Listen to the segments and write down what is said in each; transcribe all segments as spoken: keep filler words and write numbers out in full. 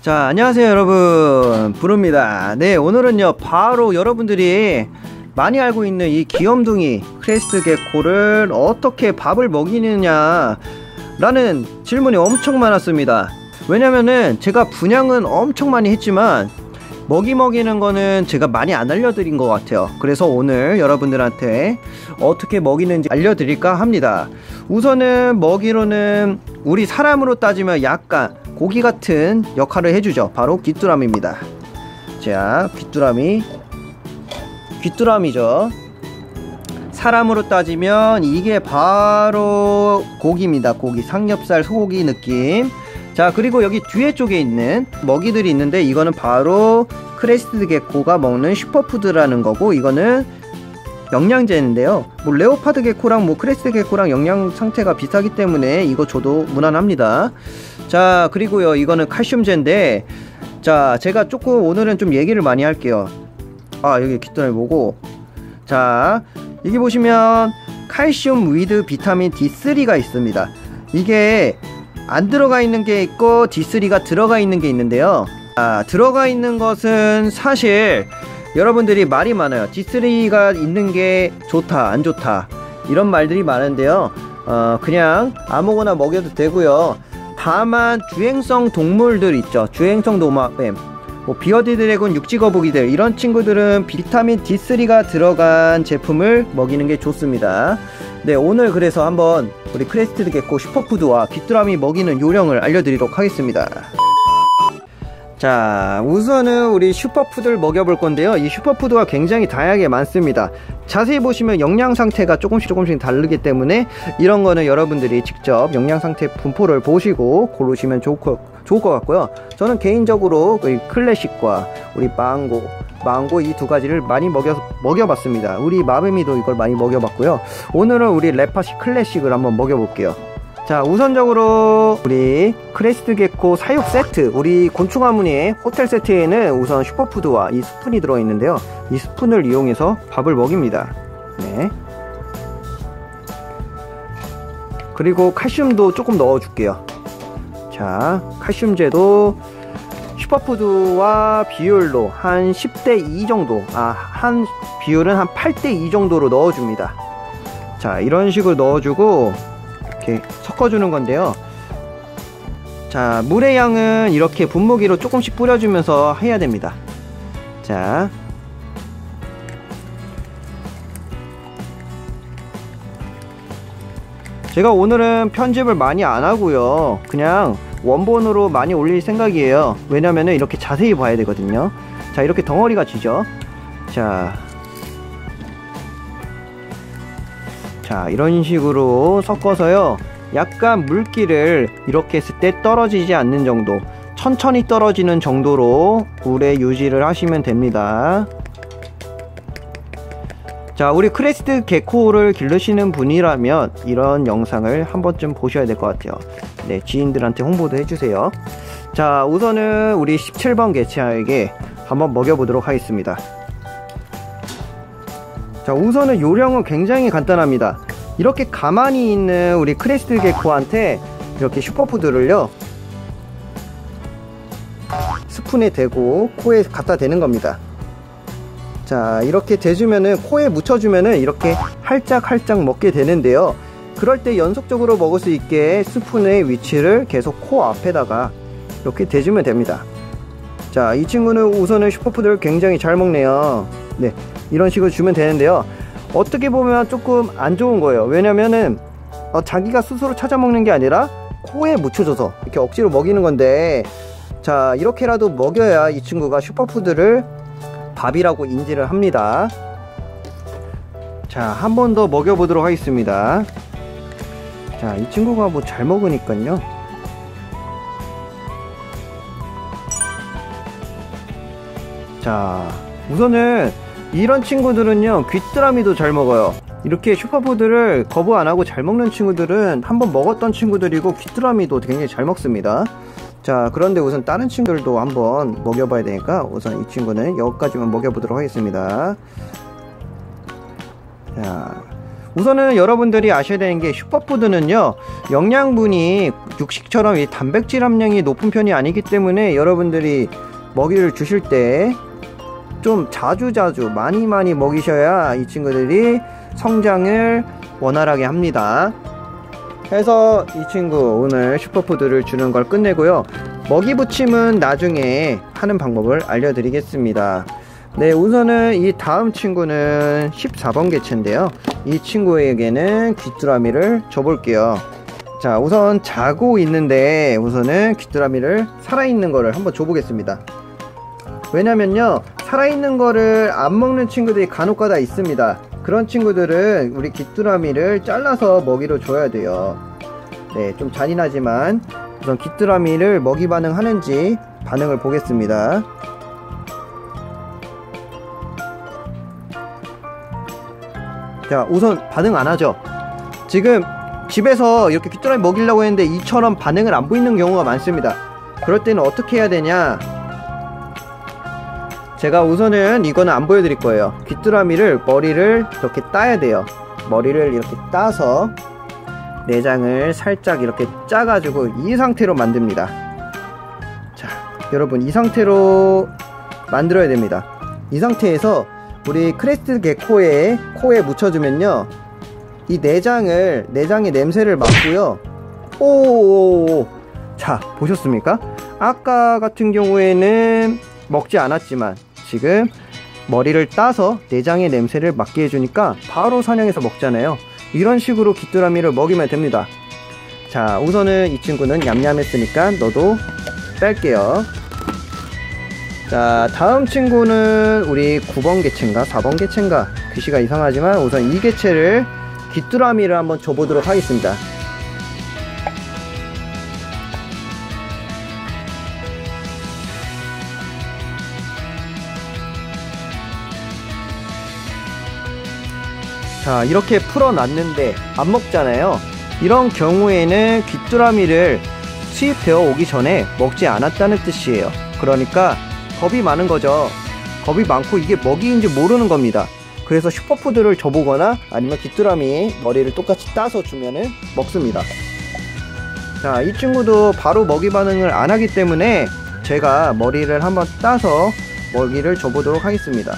자, 안녕하세요 여러분, 부릅니다. 네, 오늘은요 바로 여러분들이 많이 알고 있는 이 귀염둥이 크레스트 게코를 어떻게 밥을 먹이느냐 라는 질문이 엄청 많았습니다. 왜냐면은 제가 분양은 엄청 많이 했지만 먹이 먹이는 거는 제가 많이 안 알려드린 것 같아요. 그래서 오늘 여러분들한테 어떻게 먹이는지 알려드릴까 합니다. 우선은 먹이로는 우리 사람으로 따지면 약간 고기 같은 역할을 해주죠. 바로 귀뚜라미입니다. 자, 귀뚜라미 귀뚜라미죠. 사람으로 따지면 이게 바로 고기입니다. 고기, 삼겹살, 소고기 느낌. 자, 그리고 여기 뒤에 쪽에 있는 먹이들이 있는데 이거는 바로 크레스트 게코가 먹는 슈퍼푸드라는 거고, 이거는 영양제인데요. 뭐 레오파드 게코랑 뭐 크레스트 게코랑 영양 상태가 비슷하기 때문에 이거 줘도 무난합니다. 자, 그리고요 이거는 칼슘제인데, 자 제가 조금 오늘은 좀 얘기를 많이 할게요. 아, 여기 귀뚜라미 보고, 자 여기 보시면 칼슘 위드 비타민 디 쓰리가 있습니다. 이게 안 들어가 있는 게 있고 디 쓰리가 들어가 있는 게 있는데요. 아, 들어가 있는 것은 사실 여러분들이 말이 많아요. 디 쓰리가 있는 게 좋다 안 좋다 이런 말들이 많은데요. 어, 그냥 아무거나 먹여도 되고요. 다만 주행성 동물들 있죠. 주행성 도마뱀, 뭐 비어드 드래곤, 육지거북이들, 이런 친구들은 비타민 디 쓰리가 들어간 제품을 먹이는 게 좋습니다. 네, 오늘 그래서 한번 우리 크레스트 게코 슈퍼푸드와 귀뚜라미 먹이는 요령을 알려드리도록 하겠습니다. 자, 우선은 우리 슈퍼푸드를 먹여볼 건데요. 이 슈퍼푸드가 굉장히 다양하게 많습니다. 자세히 보시면 영양 상태가 조금씩 조금씩 다르기 때문에 이런 거는 여러분들이 직접 영양 상태 분포를 보시고 고르시면 좋을 것, 좋을 것 같고요. 저는 개인적으로 우리 클래식과 우리 망고 망고 이 두 가지를 많이 먹여, 먹여봤습니다. 우리 마뱀이도 이걸 많이 먹여봤고요. 오늘은 우리 레파시 클래식을 한번 먹여볼게요. 자, 우선적으로 우리 크레스트 게코 사육 세트, 우리 곤충 가문의 호텔 세트에는 우선 슈퍼푸드와 이 스푼이 들어있는데요. 이 스푼을 이용해서 밥을 먹입니다. 네. 그리고 칼슘도 조금 넣어줄게요. 자, 칼슘제도 슈퍼푸드와 비율로 한 십 대 이 정도, 아, 한 비율은 한 팔 대 이 정도로 넣어줍니다. 자, 이런 식으로 넣어주고 이렇게 섞어주는 건데요. 자, 물의 양은 이렇게 분무기로 조금씩 뿌려주면서 해야 됩니다. 자, 제가 오늘은 편집을 많이 안 하고요, 그냥 원본으로 많이 올릴 생각이에요. 왜냐면은 이렇게 자세히 봐야 되거든요. 자, 이렇게 덩어리가 지죠. 자, 자, 이런 식으로 섞어서요, 약간 물기를 이렇게 했을 때 떨어지지 않는 정도, 천천히 떨어지는 정도로 물에 유지를 하시면 됩니다. 자, 우리 크레스트 게코를 기르시는 분이라면 이런 영상을 한 번쯤 보셔야 될 것 같아요. 네, 지인들한테 홍보도 해주세요. 자, 우선은 우리 십칠 번 개체에게 한번 먹여보도록 하겠습니다. 자, 우선은 요령은 굉장히 간단합니다. 이렇게 가만히 있는 우리 크레스트 게코한테 이렇게 슈퍼푸드를요 스푼에 대고 코에 갖다 대는 겁니다. 자, 이렇게 대주면은, 코에 묻혀주면은 이렇게 할짝할짝 먹게 되는데요. 그럴 때 연속적으로 먹을 수 있게 스푼의 위치를 계속 코 앞에다가 이렇게 대주면 됩니다. 자, 이 친구는 우선은 슈퍼푸드를 굉장히 잘 먹네요. 네, 이런 식으로 주면 되는데요. 어떻게 보면 조금 안 좋은 거예요. 왜냐면은 어, 자기가 스스로 찾아 먹는 게 아니라 코에 묻혀줘서 이렇게 억지로 먹이는 건데, 자, 이렇게라도 먹여야 이 친구가 슈퍼푸드를 밥이라고 인지를 합니다. 자, 한 번 더 먹여보도록 하겠습니다. 자, 이 친구가 뭐 잘 먹으니까요. 자, 우선은 이런 친구들은요 귀뚜라미도 잘 먹어요. 이렇게 슈퍼푸드를 거부 안하고 잘 먹는 친구들은 한번 먹었던 친구들이고, 귀뚜라미도 굉장히 잘 먹습니다. 자, 그런데 우선 다른 친구들도 한번 먹여봐야 되니까 우선 이 친구는 여기까지만 먹여보도록 하겠습니다. 자, 우선은 여러분들이 아셔야 되는 게 슈퍼푸드는요 영양분이 육식처럼 이 단백질 함량이 높은 편이 아니기 때문에 여러분들이 먹이를 주실 때 좀 자주자주 많이 많이 먹이셔야 이 친구들이 성장을 원활하게 합니다. 그래서 이 친구 오늘 슈퍼푸드를 주는 걸 끝내고요, 먹이 부침은 나중에 하는 방법을 알려드리겠습니다. 네, 우선은 이 다음 친구는 십사 번 개체인데요, 이 친구에게는 귀뚜라미를 줘볼게요. 자, 우선 자고 있는데 우선은 귀뚜라미를 살아있는 거를 한번 줘보겠습니다. 왜냐면요, 살아있는 거를 안 먹는 친구들이 간혹가다 있습니다. 그런 친구들은 우리 귀뚜라미를 잘라서 먹이로 줘야 돼요. 네, 좀 잔인하지만 우선 귀뚜라미를 먹이 반응하는지 반응을 보겠습니다. 자, 우선 반응 안 하죠. 지금 집에서 이렇게 귀뚜라미 먹이려고 했는데 이처럼 반응을 안 보이는 경우가 많습니다. 그럴 때는 어떻게 해야 되냐, 제가 우선은 이거는 안 보여드릴 거예요. 귀뚜라미를 머리를 이렇게 따야 돼요. 머리를 이렇게 따서 내장을 살짝 이렇게 짜가지고 이 상태로 만듭니다. 자, 여러분 이 상태로 만들어야 됩니다. 이 상태에서 우리 크레스트 게코의 코에 묻혀주면요, 이 내장을 내장의 냄새를 맡고요. 오오오, 자, 보셨습니까? 아까 같은 경우에는 먹지 않았지만 지금 머리를 따서 내장의 냄새를 맡게 해주니까 바로 사냥해서 먹잖아요. 이런 식으로 귀뚜라미를 먹이면 됩니다. 자, 우선은 이 친구는 냠냠했으니까 너도 뺄게요. 자, 다음 친구는 우리 구 번 개체인가 사 번 개체인가 글씨가 이상하지만 우선 이 개체를 귀뚜라미를 한번 줘보도록 하겠습니다. 자, 이렇게 풀어놨는데 안 먹잖아요. 이런 경우에는 귀뚜라미를 수입되어 오기 전에 먹지 않았다는 뜻이에요. 그러니까 겁이 많은 거죠. 겁이 많고 이게 먹이인지 모르는 겁니다. 그래서 슈퍼푸드를 줘보거나 아니면 귀뚜라미 머리를 똑같이 따서 주면은 먹습니다. 자, 이 친구도 바로 먹이 반응을 안 하기 때문에 제가 머리를 한번 따서 먹이를 줘보도록 하겠습니다.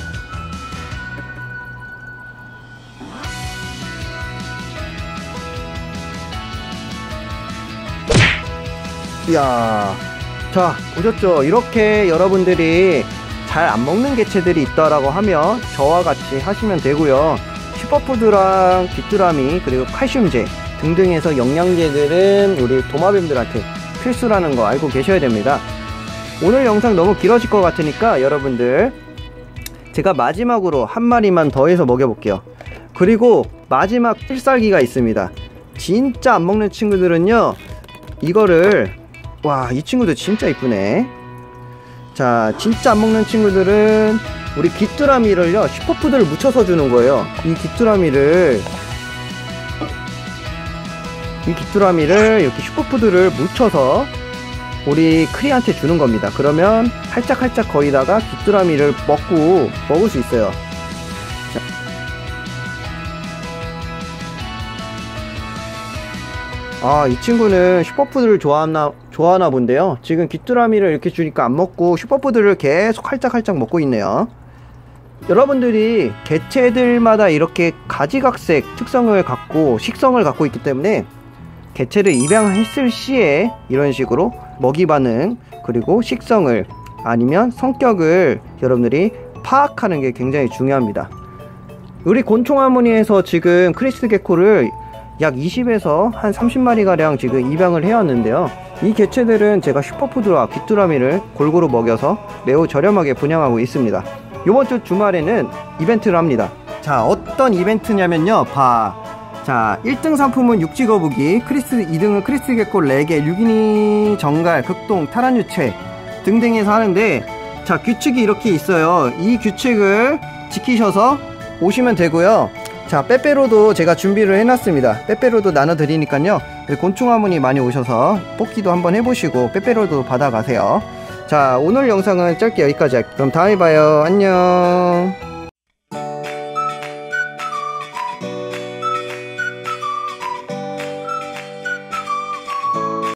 이야, 자, 보셨죠? 이렇게 여러분들이 잘 안 먹는 개체들이 있다라고 하면 저와 같이 하시면 되고요. 슈퍼푸드랑 귀뚜라미 그리고 칼슘제 등등해서 영양제들은 우리 도마뱀들한테 필수라는 거 알고 계셔야 됩니다. 오늘 영상 너무 길어질 것 같으니까 여러분들 제가 마지막으로 한 마리만 더 해서 먹여볼게요. 그리고 마지막 필살기가 있습니다. 진짜 안 먹는 친구들은요, 이거를, 와, 이 친구도 진짜 이쁘네. 자, 진짜 안 먹는 친구들은 우리 귀뚜라미를요 슈퍼푸드를 묻혀서 주는 거예요. 이 귀뚜라미를 이 귀뚜라미를 이렇게 슈퍼푸드를 묻혀서 우리 크리한테 주는 겁니다. 그러면 할짝할짝 거리다가 귀뚜라미를 먹고 먹을 수 있어요. 자. 아, 이 친구는 슈퍼푸드를 좋아하나 좋아하나 본데요. 지금 귀뚜라미를 이렇게 주니까 안 먹고 슈퍼푸드를 계속 할짝할짝 먹고 있네요. 여러분들이 개체들마다 이렇게 가지각색 특성을 갖고 식성을 갖고 있기 때문에 개체를 입양했을 시에 이런 식으로 먹이 반응 그리고 식성을 아니면 성격을 여러분들이 파악하는 게 굉장히 중요합니다. 우리 곤충 하모니에서 지금 크리스트 게코를 약 이십에서 한 삼십 마리 가량 지금 입양을 해왔는데요. 이 개체들은 제가 슈퍼푸드와 귀뚜라미를 골고루 먹여서 매우 저렴하게 분양하고 있습니다. 이번 주 주말에는 이벤트를 합니다. 자, 어떤 이벤트냐면요, 봐. 자, 일 등 상품은 육지 거북이, 크리스, 이 등은 크리스트 게코 레게, 유기니 정갈, 극동, 타란유체 등등해서 하는데, 자, 규칙이 이렇게 있어요. 이 규칙을 지키셔서 오시면 되고요. 자, 빼빼로도 제가 준비를 해놨습니다. 빼빼로도 나눠드리니까요, 곤충 하모니 많이 오셔서 뽑기도 한번 해보시고 빼빼로도 받아가세요. 자, 오늘 영상은 짧게 여기까지 할게요. 그럼 다음에 봐요. 안녕.